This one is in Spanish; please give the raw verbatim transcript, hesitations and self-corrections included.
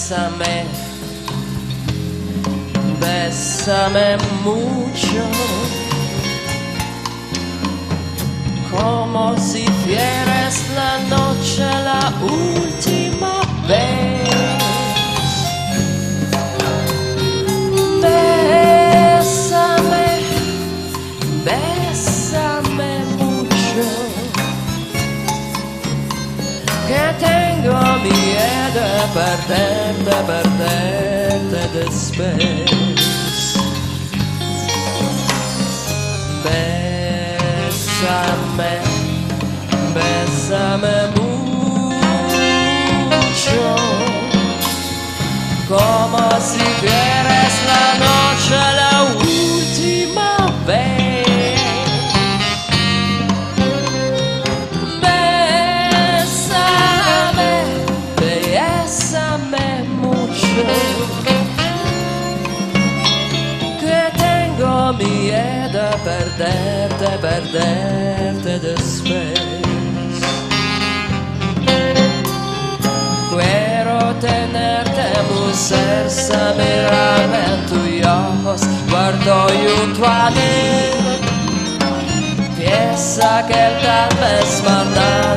bésame, bésame mucho, como si fueras la noche la última vez. Bésame, bésame mucho, que tengo miedo de perderte, perderte después. Bésame, bésame mucho, como si fueras la noche la última vez. Bésame, bésame mucho, que tengo miedo de perderte, perderte después. Quiero tenerte muy cerca, mirarme en tus ojos, guardo junto a ti. Piensa que tal vez mandar